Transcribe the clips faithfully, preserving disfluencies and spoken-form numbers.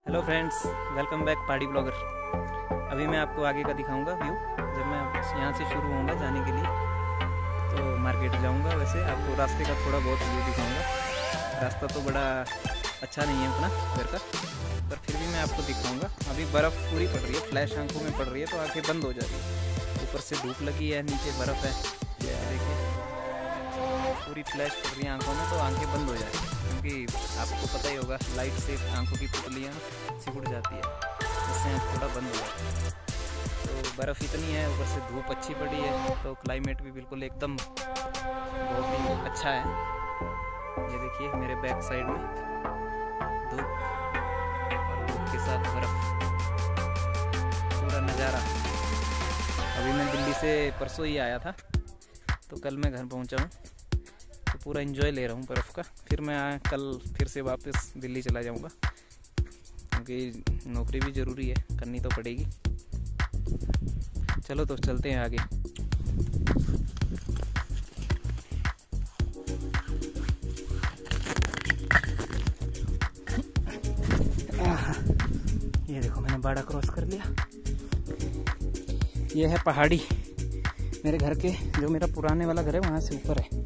Hello friends, welcome back Pahadi blogger. अभी मैं आपको आगे का दिखाऊंगा व्यू। जब मैं यहाँ से शुरू होऊंगा जाने के लिए तो मार्केट जाऊंगा। वैसे आपको रास्ते का थोड़ा बहुत व्यू दिखाऊंगा। रास्ता तो बड़ा अच्छा नहीं है अपना घर का, पर फिर भी मैं आपको दिखाऊंगा। अभी बर्फ़ पूरी पड़ रही है, फ्लैश आंखों में पड़ रही है तो आंखें बंद हो जा रही है। ऊपर से धूप लगी है, नीचे बर्फ़ है, देखिए पूरी फ्लैश पड़ रही है आंखों में, तो आंखें बंद हो जा रही है। क्योंकि आपको पता ही होगा लाइट से आंखों की पुतलियाँ सिकुड़ जाती है, इससे आँख थोड़ा बंद हो जाती है। तो बर्फ़ इतनी है, ऊपर से धूप अच्छी पड़ी है, तो क्लाइमेट भी बिल्कुल एकदम बहुत ही अच्छा है। ये देखिए मेरे बैक साइड में धूप और धूप के साथ बर्फ़, पूरा नज़ारा। अभी मैं दिल्ली से परसों ही आया था, तो कल मैं घर पहुंचा हूँ, तो पूरा एंजॉय ले रहा हूँ बर्फ़ का। फिर मैं कल फिर से वापस दिल्ली चला जाऊँगा, क्योंकि नौकरी भी ज़रूरी है, करनी तो पड़ेगी। चलो तो चलते हैं आगे। ये देखो मैंने बाड़ा क्रॉस कर लिया। ये है पहाड़ी, मेरे घर के जो मेरा पुराने वाला घर है वहाँ से ऊपर है।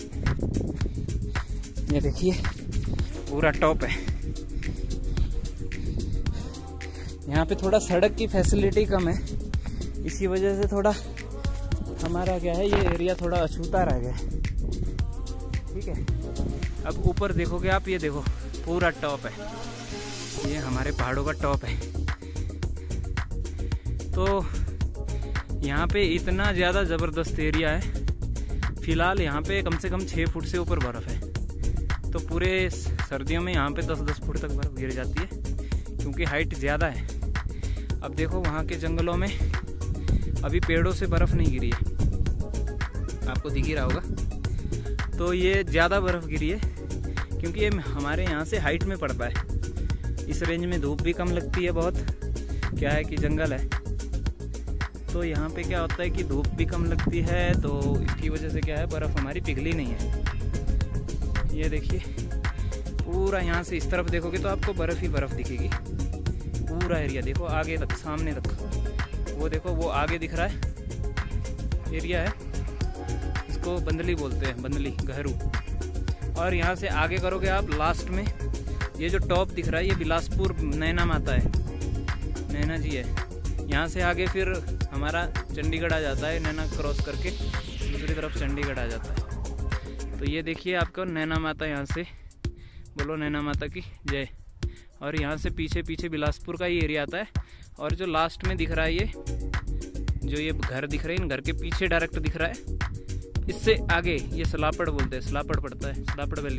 ये देखिए पूरा टॉप है। यहाँ पे थोड़ा सड़क की फैसिलिटी कम है, इसी वजह से थोड़ा हमारा क्या है, ये एरिया थोड़ा अछूता रह गया। ठीक है, अब ऊपर देखोगे आप, ये देखो पूरा टॉप है, ये हमारे पहाड़ों का टॉप है। तो यहाँ पे इतना ज़्यादा ज़बरदस्त एरिया है। फिलहाल यहाँ पे कम से कम छः फुट से ऊपर बर्फ़ है, तो पूरे सर्दियों में यहाँ पे दस दस फुट तक बर्फ़ गिर जाती है, क्योंकि हाइट ज़्यादा है। अब देखो वहाँ के जंगलों में अभी पेड़ों से बर्फ़ नहीं गिरी है, आपको दिख ही रहा होगा। तो ये ज़्यादा बर्फ़ गिरी है क्योंकि ये हमारे यहाँ से हाइट में पड़ता है। इस रेंज में धूप भी कम लगती है बहुत, क्या है कि जंगल है, तो यहाँ पे क्या होता है कि धूप भी कम लगती है, तो इसकी वजह से क्या है, बर्फ़ हमारी पिघली नहीं है। ये देखिए पूरा यहाँ से इस तरफ देखोगे तो आपको बर्फ़ ही बर्फ़ दिखेगी। पूरा एरिया देखो आगे तक, सामने तक, वो देखो वो आगे दिख रहा है एरिया है, इसको बंदली बोलते हैं, बंदली गहरू। और यहाँ से आगे करोगे आप लास्ट में, ये जो टॉप दिख रहा है ये बिलासपुर नैना माता है, नैना जी है। यहाँ से आगे फिर हमारा चंडीगढ़ आ जाता है, नैना क्रॉस करके दूसरी तरफ चंडीगढ़ आ जाता है। तो ये देखिए आपको नैना माता, यहाँ से बोलो नैना माता की जय। और यहाँ से पीछे पीछे बिलासपुर का ही एरिया आता है। और जो लास्ट में दिख रहा है, ये जो ये घर दिख रहे हैं, इन घर के पीछे डायरेक्ट दिख रहा है, इससे आगे ये सलापड़ बोलते हैं, सलापड़ पड़ता है, सलापड़ वैली।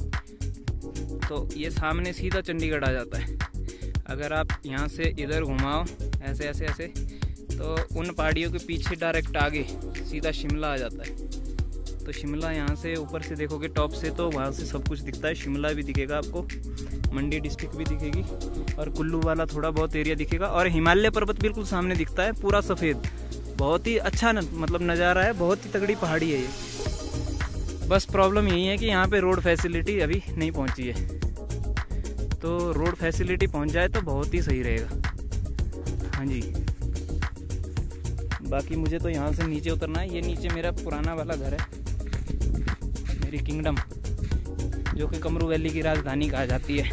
तो ये सामने सीधा चंडीगढ़ आ जाता है। अगर आप यहाँ से इधर घुमाओ ऐसे ऐसे ऐसे, तो उन पहाड़ियों के पीछे डायरेक्ट आगे सीधा शिमला आ जाता है। तो शिमला यहाँ से ऊपर से देखोगे टॉप से, तो वहाँ से सब कुछ दिखता है। शिमला भी दिखेगा आपको, मंडी डिस्ट्रिक्ट भी दिखेगी, और कुल्लू वाला थोड़ा बहुत एरिया दिखेगा, और हिमालय पर्वत बिल्कुल सामने दिखता है, पूरा सफ़ेद। बहुत ही अच्छा न, मतलब नज़ारा है, बहुत ही तगड़ी पहाड़ी है ये। बस प्रॉब्लम यही है कि यहाँ पे रोड फैसिलिटी अभी नहीं पहुँची है, तो रोड फैसिलिटी पहुँच जाए तो बहुत ही सही रहेगा। हाँ जी, बाकी मुझे तो यहाँ से नीचे उतरना है। ये नीचे मेरा पुराना वाला घर है, मेरी किंगडम, जो कि कमरू वैली की राजधानी कहा जाती है।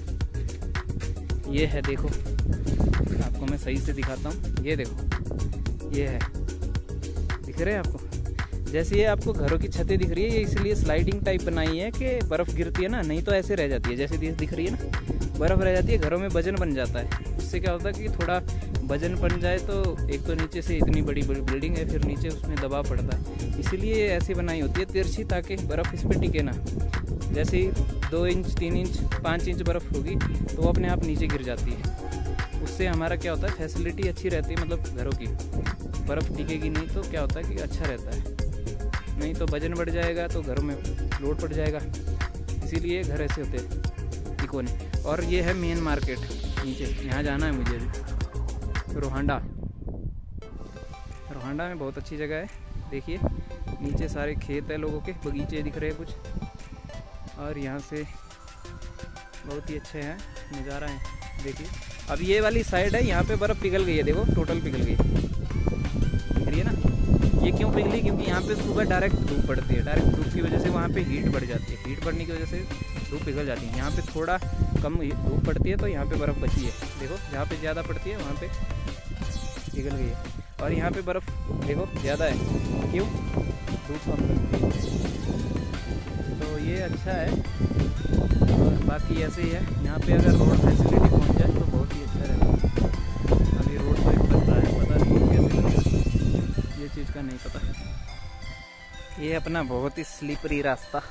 ये है, देखो आपको मैं सही से दिखाता हूँ, ये देखो ये है, दिख रहे हैं आपको। जैसे ये आपको घरों की छतें दिख रही है, ये इसलिए स्लाइडिंग टाइप बनाई है कि बर्फ़ गिरती है ना, नहीं तो ऐसे रह जाती है। जैसे दिख रही है ना, बर्फ़ रह जाती है, घरों में वजन बन जाता है। उससे क्या होता है कि थोड़ा वजन बन जाए, तो एक तो नीचे से इतनी बड़ी बड़ी बिल्डिंग है, फिर नीचे उसमें दबाव पड़ता है, इसीलिए ऐसी बनाई होती है तिरछी, ताकि बर्फ़ इस पर टिके ना। जैसे ही दो इंच तीन इंच पाँच इंच बर्फ़ होगी तो वो अपने आप नीचे गिर जाती है। उससे हमारा क्या होता है, फैसिलिटी अच्छी रहती है, मतलब घरों की। बर्फ़ टिकेगी नहीं तो क्या होता है कि अच्छा रहता है, नहीं तो वजन बढ़ जाएगा तो घरों में लोड पड़ जाएगा, इसीलिए घर ऐसे होते हैं तिकोने। और ये है मेन मार्केट नीचे, यहाँ जाना है मुझे अभी। रोहांडा, रोहांडा में बहुत अच्छी जगह है, देखिए नीचे सारे खेत है, लोगों के बगीचे दिख रहे हैं कुछ, और यहाँ से बहुत ही अच्छे हैं नज़ारा है। देखिए अब ये वाली साइड है, यहाँ पे बर्फ़ पिघल गई है, देखो टोटल पिघल गई दिख रही है ना। ये क्यों पिघली? क्योंकि यहाँ पे सुबह डायरेक्ट धूप पड़ती है, डायरेक्ट धूप की वजह से वहाँ पे हीट बढ़ जाती है, हीट बढ़ने की वजह से धूप पिघल जाती है। यहाँ पे थोड़ा कम धूप पड़ती है तो यहाँ पे बर्फ़ बची है, देखो जहाँ पे ज़्यादा पड़ती है वहाँ पे पिघल गई है। और यहाँ पे बर्फ़ देखो ज़्यादा है, क्यों? धूप कम लगती है, तो ये अच्छा है। और बाकी ऐसे ही है, यहाँ पे अगर रोड फैसिलिटी पहुँच जाए तो बहुत ही अच्छा रहेगा। अभी रोड तो एक बन रहा है, पता नहीं कैसे लगेगा, ये चीज़ का नहीं पता। ये अपना बहुत ही स्लिपरी रास्ता,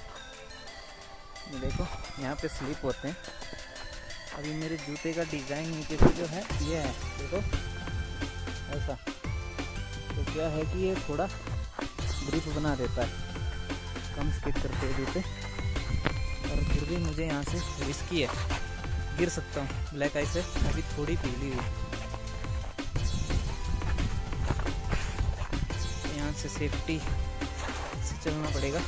देखो यहाँ पे स्लिप होते हैं। अभी मेरे जूते का डिज़ाइन नीचे से जो है ये है, देखो ऐसा, तो क्या है कि ये थोड़ा ग्रिप बना देता है, कम स्किप करते हैं जूते। और फिर भी मुझे यहाँ से रिस्की है, गिर सकता हूँ। ब्लैक आइस है, अभी थोड़ी पीली हुई, यहाँ से सेफ्टी से चलना पड़ेगा।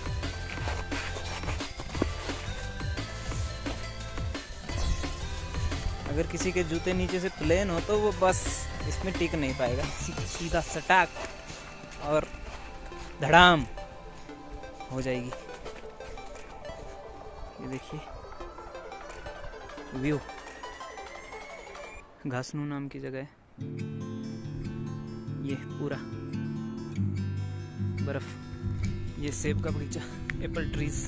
अगर किसी के जूते नीचे से प्लेन हो तो वो बस इसमें टिक नहीं पाएगा, सीधा सटाक और धड़ाम हो जाएगी। ये देखिए व्यू, घासनू नाम की जगह है, ये पूरा बर्फ। ये सेब का बगीचा, एप्पल ट्रीज,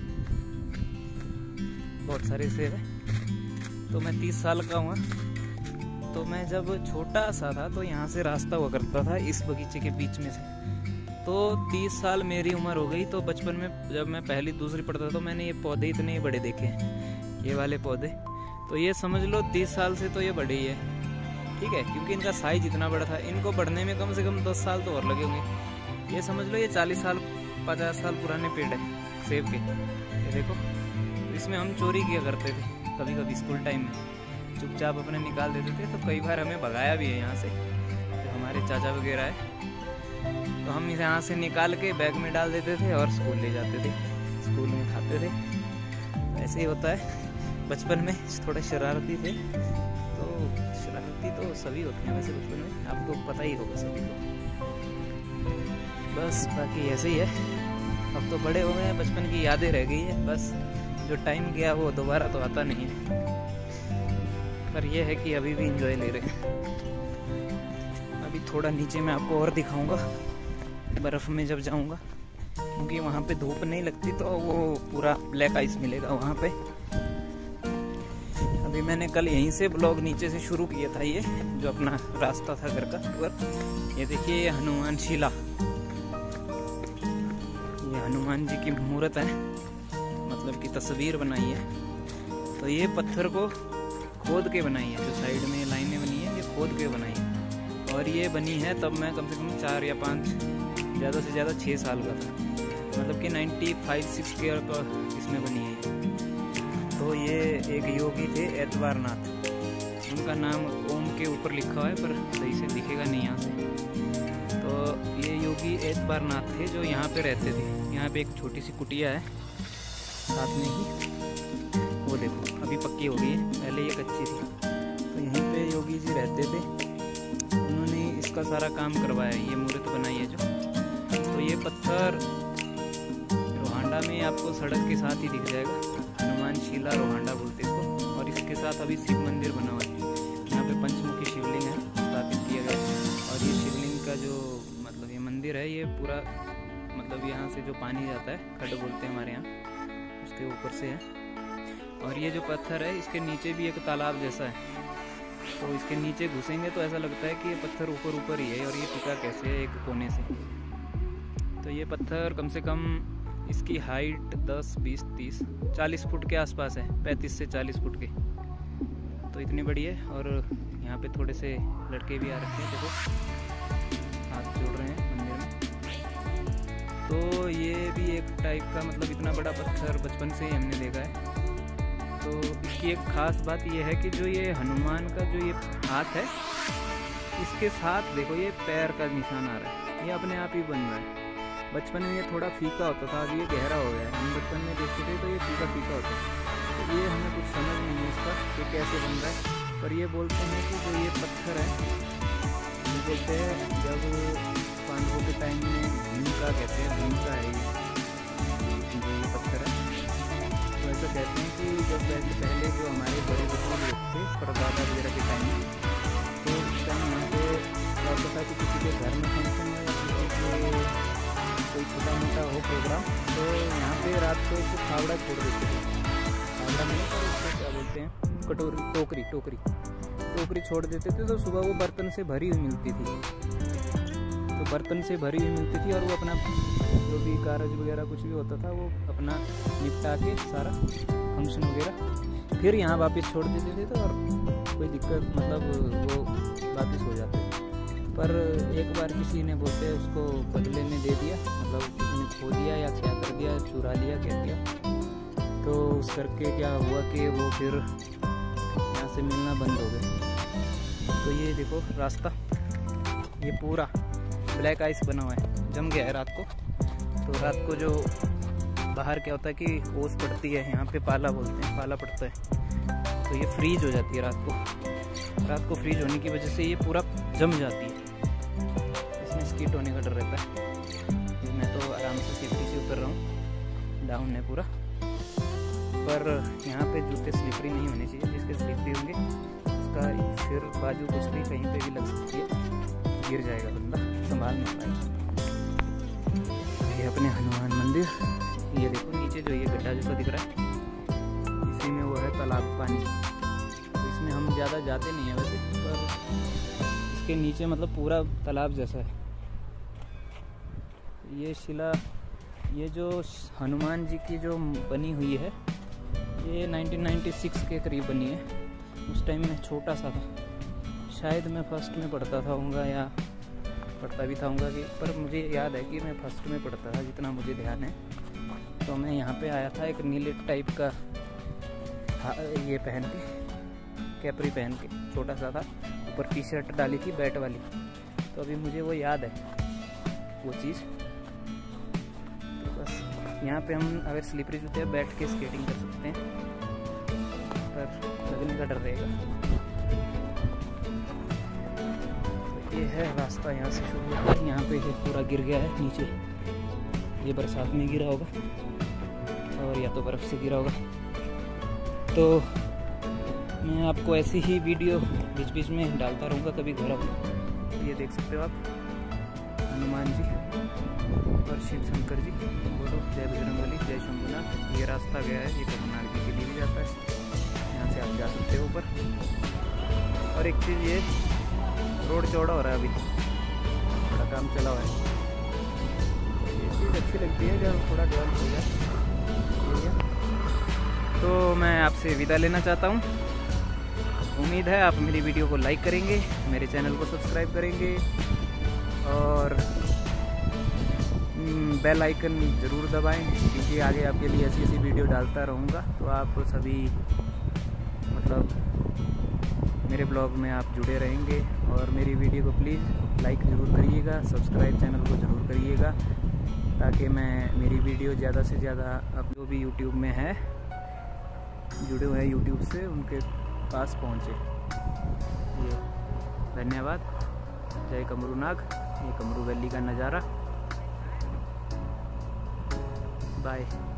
बहुत सारे सेब है। तो मैं तीस साल का हूँ, तो मैं जब छोटा सा था तो यहाँ से रास्ता हुआ करता था इस बगीचे के बीच में से। तो तीस साल मेरी उम्र हो गई, तो बचपन में जब मैं पहली दूसरी पढ़ता था तो मैंने ये पौधे इतने ही बड़े देखे हैं, ये वाले पौधे। तो ये समझ लो तीस साल से तो ये बड़े ही है, ठीक है, क्योंकि इनका साइज इतना बड़ा था। इनको बढ़ने में कम से कम दस साल तो और लगे होंगे। ये समझ लो ये चालीस साल पचास साल पुराने पेड़ है सेब के, ये देखो। इसमें हम चोरी किया करते थे कभी कभी स्कूल टाइम में, चुपचाप अपने निकाल देते थे। तो कई बार हमें भगाया भी है यहाँ से, तो हमारे चाचा वगैरह है, तो हम यहाँ से निकाल के बैग में डाल देते थे और स्कूल ले जाते थे, स्कूल में खाते थे। ऐसे ही होता है, बचपन में थोड़ा शरारती थे, तो शरारती तो सभी होते हैं वैसे बचपन में, आपको पता ही होगा सभी को। बस बाकी ऐसे ही है, अब तो बड़े हो गए हैं, बचपन की यादें रह गई है बस। जो टाइम गया वो दोबारा तो आता नहीं है, पर यह है कि अभी भी एंजॉय ले रहे हैं। अभी थोड़ा नीचे मैं आपको और दिखाऊंगा बर्फ़ में जब जाऊंगा, क्योंकि वहाँ पे धूप नहीं लगती तो वो पूरा ब्लैक आइस मिलेगा वहाँ पे। अभी मैंने कल यहीं से ब्लॉग नीचे से शुरू किया था, ये जो अपना रास्ता था घर का टूर। ये देखिए ये हनुमान शिला, ये हनुमान जी की मूर्त है, मतलब की तस्वीर बनाई है। तो ये पत्थर को खोद के बनाई है, जो साइड में लाइनें बनी है ये खोद के बनाई है। और ये बनी है तब मैं कम से कम चार या पाँच, ज़्यादा से ज़्यादा छः साल का था, मतलब कि नाइन्टी फाइव सिक्स के इसमें बनी है ये। तो ये एक योगी थे एतवारनाथ, उनका नाम ओम के ऊपर लिखा हुआ है पर सही से दिखेगा नहीं यहाँ से। तो ये योगी एतवारनाथ थे जो यहाँ पे रहते थे। यहाँ पे एक छोटी सी कुटिया है साथ में ही, वो देखो अभी पक्की हो गई है, पहले ये कच्ची थी। तो यहीं पे योगी जी रहते थे, उन्होंने इसका सारा काम करवाया, ये मूर्त बनाई है जो। तो ये पत्थर रोहांडा में आपको सड़क के साथ ही दिख जाएगा, हनुमान शिला रोहांडा बोलते इसको। और इसके साथ अभी शिव मंदिर बना हुआ है, यहाँ पे पंचमुखी शिवलिंग है स्थापित किया गया है। और ये शिवलिंग का जो मतलब ये मंदिर है, ये पूरा मतलब यहाँ से जो पानी जाता है, खड्ड बोलते हैं हमारे यहाँ, उसके ऊपर से है। और ये जो पत्थर है इसके नीचे भी एक तालाब जैसा है, तो इसके नीचे घुसेंगे तो ऐसा लगता है कि ये पत्थर ऊपर ऊपर ही है और ये टिका कैसे है एक कोने से। तो ये पत्थर कम से कम इसकी हाइट दस बीस तीस चालीस फुट के आसपास है, पैंतीस से चालीस फुट के, तो इतनी बड़ी है। और यहाँ पे थोड़े से लड़के भी आ रखे हैं, देखो हाथ जोड़ रहे हैं मंदिर में। तो ये भी एक टाइप का मतलब इतना बड़ा पत्थर बचपन से ही हमने देखा है। तो इसकी एक ख़ास बात ये है कि जो ये हनुमान का जो ये हाथ है, इसके साथ देखो ये पैर का निशान आ रहा है, ये अपने आप ही बन रहा है। बचपन में ये थोड़ा फीका होता था, अभी ये गहरा हो गया है। हम बचपन में देखते थे तो ये फीका फीका होता है, ये हमें कुछ समझ नहीं है इसका कि कैसे बन रहा है, पर ये बोलते हैं कि जो ये पत्थर है, ये बोलते हैं जब पांडवों के टाइम में भूमिका कहते हैं, भूमिका है ये जो ये पत्थर है, तो ऐसा कहते हैं कि जब पहले जो हमारे बड़े बुजुर्ग लोग थे परदादा वगैरह के टाइम में, तो उस टाइम यहाँ पे क्या होता था कि किसी के घर में फंक्शन हो या किसी के कोई छोटा मोटा हो प्रोग्राम, तो यहाँ पे रात को एक फावड़ा छोड़ देते थे। फावड़ा नहीं, पर उसको क्या बोलते हैं, कटोरी, टोकरी टोकरी टोकरी छोड़ देते थे, तो सुबह वो बर्तन से भरी हुई मिलती थी। तो बर्तन से भरी हुई मिलती थी और वो अपना जो भी कारज वगैरह कुछ भी होता था वो अपना निपटा के सारा फंक्शन वगैरह फिर यहाँ वापस छोड़ देते थे, तो और कोई दिक्कत मतलब वो वापस हो जाते थे। पर एक बार किसी ने बोलते उसको बदले में दे दिया, मतलब किसी ने खो दिया या क्या कर दिया, चुरा लिया क्या किया, तो उस करके क्या हुआ कि वो फिर यहाँ से मिलना बंद हो गए। तो ये देखो रास्ता, ये पूरा ब्लैक आइस बना हुआ है, जम गया है रात को। तो रात को जो बाहर क्या होता है कि ओस पड़ती है, यहाँ पे पाला बोलते हैं, पाला पड़ता है, तो ये फ्रीज हो जाती है रात को। रात को फ्रीज होने की वजह से ये पूरा जम जाती है, इसमें स्किट होने का डर रहता है। मैं तो आराम से सेफ्टी से उतर रहा हूँ, डाउन है पूरा, पर यहाँ पे जूते स्लिपरी नहीं होने चाहिए, जिसके स्लिपरी होंगे उसका सिर बाजू कुछ भी कहीं पे भी लग सकती है, गिर जाएगा बंदा, संभाल नहीं पाएगा। ये अपने हनुमान मंदिर, ये देखो नीचे जो ये गड्ढा जैसा दिख रहा है, इसी में वो है तालाब पानी। तो इसमें हम ज़्यादा जाते नहीं हैं वैसे, पर इसके नीचे मतलब पूरा तालाब जैसा है। ये शिला, ये जो हनुमान जी की जो बनी हुई है, ये नाइनटीन नाइंटी सिक्स के करीब बनी है। उस टाइम में छोटा सा था, शायद मैं फर्स्ट में पढ़ता था होऊंगा या पढ़ता भी था होऊंगा कि, पर मुझे याद है कि मैं फर्स्ट में पढ़ता था जितना मुझे ध्यान है। तो मैं यहाँ पे आया था एक नीले टाइप का ये पहन के, कैपरी पहन के, छोटा सा था, ऊपर टी शर्ट डाली थी बैट वाली, तो अभी मुझे वो याद है वो चीज़। तो बस यहाँ पे हम अगर स्लिपरी जूते हैं बैठ के स्केटिंग कर सकते हैं, पर लगने का डर रहेगा। तो ये है रास्ता, यहाँ से शुरू होता है, यहाँ पे पूरा गिर गया है नीचे, ये बरसात में गिरा होगा और या तो बर्फ़ से गिरा होगा। तो मैं आपको ऐसी ही वीडियो बीच बीच में डालता रहूँगा कभी घर आऊँगा। ये देख सकते हो आप, हनुमान जी और शिव शंकर जी, बोलो जय बजरंगबली जय शंभुनाथ। ये रास्ता गया है, ये पद्मनाभ जी के लिए भी जाता है, यहाँ से आप जा सकते हो ऊपर। और एक चीज़ ये रोड चौड़ा हो रहा है, अभी बड़ा काम चला हुआ है, ये चीज़ अच्छी लगती है जब थोड़ा डेवलप हो जाए। तो मैं आपसे विदा लेना चाहता हूँ, उम्मीद है आप मेरी वीडियो को लाइक करेंगे, मेरे चैनल को सब्सक्राइब करेंगे और बेल आइकन ज़रूर दबाएं, क्योंकि आगे आपके लिए ऐसी ऐसी वीडियो डालता रहूँगा। तो आप सभी मतलब मेरे ब्लॉग में आप जुड़े रहेंगे और मेरी वीडियो को प्लीज़ लाइक ज़रूर करिएगा, सब्सक्राइब चैनल को ज़रूर करिएगा, ताकि मैं मेरी वीडियो ज़्यादा से ज़्यादा आप जो भी यूट्यूब में है जुड़े हुए हैं यूट्यूब से, उनके पास पहुँचे। ये धन्यवाद। जय कमरू नाग, ये कमरू वैली का नज़ारा। बाय।